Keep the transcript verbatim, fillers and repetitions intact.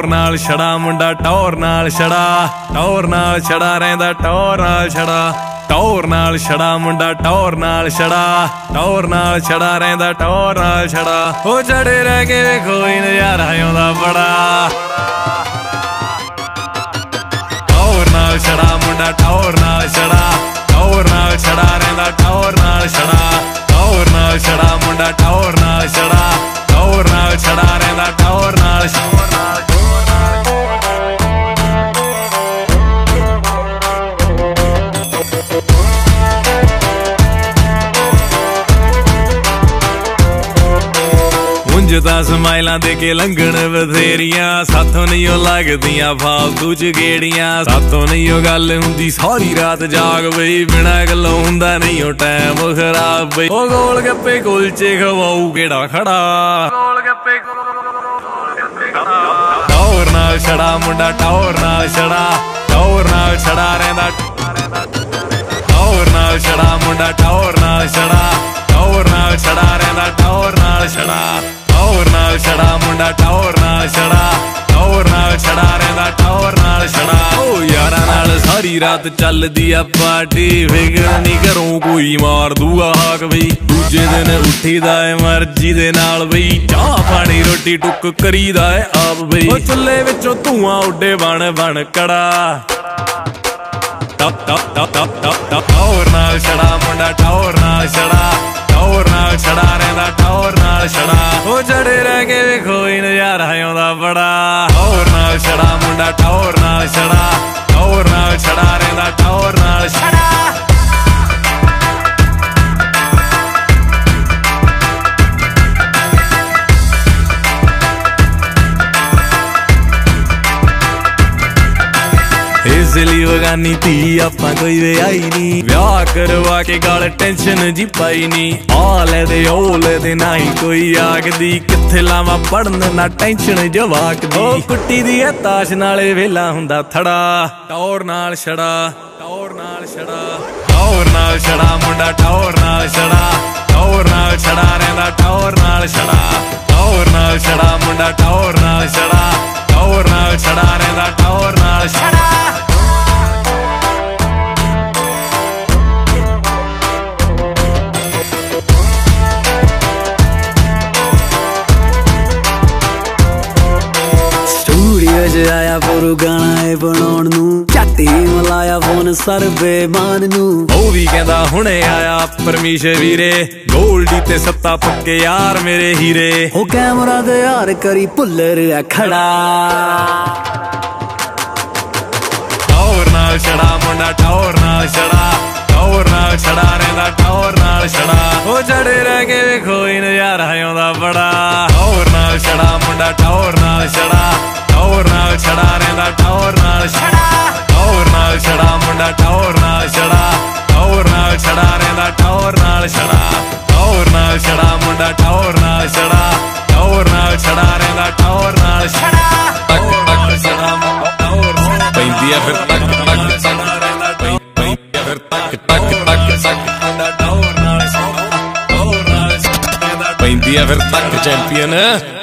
नाल छड़ा मुंडा टौर नाल छड़ा टौर नाल छड़ा रहिंदा टौर नाल छड़ा टौर नाल छड़ा मुंडा टौर नाल छड़ा टौर नाल छड़ा रहिंदा टौर नाल छड़ा ओ चढ़े रह के वेखो ही नज़ारा आउंदा बड़ा टौर नाल छड़ा मुंडा टौर नाल छड़ा टौर नाल छड़ा रहिंदा टौर नाल छड़ा टौर नाल छड़ा मुंडा टौर नाल छड़ा टौर नाल छड़ा रहिंदा टौर नाल छड़ा मुंजता समाइलां दे के लंघण बथेरियां साथों नहीं लगदियां फालतू च गेड़ियां साथों नहीं गल हुंदी सारी रात जाग बई बिना गल्लों हुंदा नहीं टैम खराब बई ओ गोल गप्पे कुलचे खवाऊ केड़ा खड़ा गोल गप्पे टौर नाल छड़ा मुंडा टौर नाल छड़ा टौर नाल छड़ा रहिंदा टौर नाल छड़ा मुंडा टौर नाल छड़ा टौर नाल छड़ा रहिंदा टौर नाल छड़ा टौर नाल छड़ा मुंडा टौर नाल छड़ा टौर नाल छड़ा रहिंदा टौर नाल छड़ा ओ यारां नाल सारी रात चलदी आ पार्टी फिकर नहीं घरों कोई मार दूगा हाक बई दूजे दिन उठीदा है मर्जी दे नाल बई चाह पानी रोटी टुक करीदा है आप बई ओ चुल्हे विचों धुआं उड्डे बन बन कड़ा टप टप टप टप टप टप टौर नाल छड़ा मुंडा टौर नाल छड़ा टौर नाल छड़ा रहिंदा टौर नाल छड़ा ओ चढ़े रह के वेखो ही नज़ारा आउंदा बड़ा टौर नाल छड़ा मुंडा टौर नाल छड़ा टौर नाल छड़ा रहिंदा टौर नाल छड़ा इसलिए वगानी थी आपां कोई वे आई नी ब्याह करवा के गाल टेंशन जी पाई नी आले दे ओले दे नाई कोई आखदी किथे लावां पढ़न ना टेंशन जवाक दी ओ कुट्टी दी है ताश नाले वेला हुंदा थड़ा टौर नाल छड़ा टौर नाल छड़ा टौर नाल छड़ा मुंडा टौर नाल छड़ा टौर नाल छड़ा रहिंदा टौर नाल छड़ा टौर नाल छड़ा मुंडा टौर नाल छड़ा टौर नाल छड़ा रहिंदा टौर नाल छड़ा आया पुरु गाना है बनाउण नूं झट ही मिलाया फोन सरबे मान नूं ओ भी कहंदा हुणे आया परमिश वीरे गोल्डी ते सत्ता पक्के यार मेरे हीरे ओ कैमरा दे यार करी भुल्लर आ खड़ा टौर नाल छड़ा मुंडा टौर नाल छड़ा टौर नाल छड़ा रहिंदा टौर नाल छड़ा ओ चढ़े रह के वेखो ही नज़ारा आउंदा बड़ा टौर नाल छड़ा मुंडा टौर नाल छड़ा टौर नाल छड़ा रहिंदा टौर नाल छड़ा टौर नाल छड़ा मुंडा टौर नाल छड़ा टौर नाल छड़ा रहिंदा टौर नाल छड़ा टौर नाल छड़ा मुंडा टौर नाल छड़ा टौर नाल छड़ा रहिंदा टौर नाल छड़ा टौर छड़ा मुंडा टौर पैंदी आ फिर तक तक पैंदी आ फिर तक तक तक तक मुंडा टौर नाल छड़ा टौर नाल छड़ा पैंदी आ फिर तक चैंपियन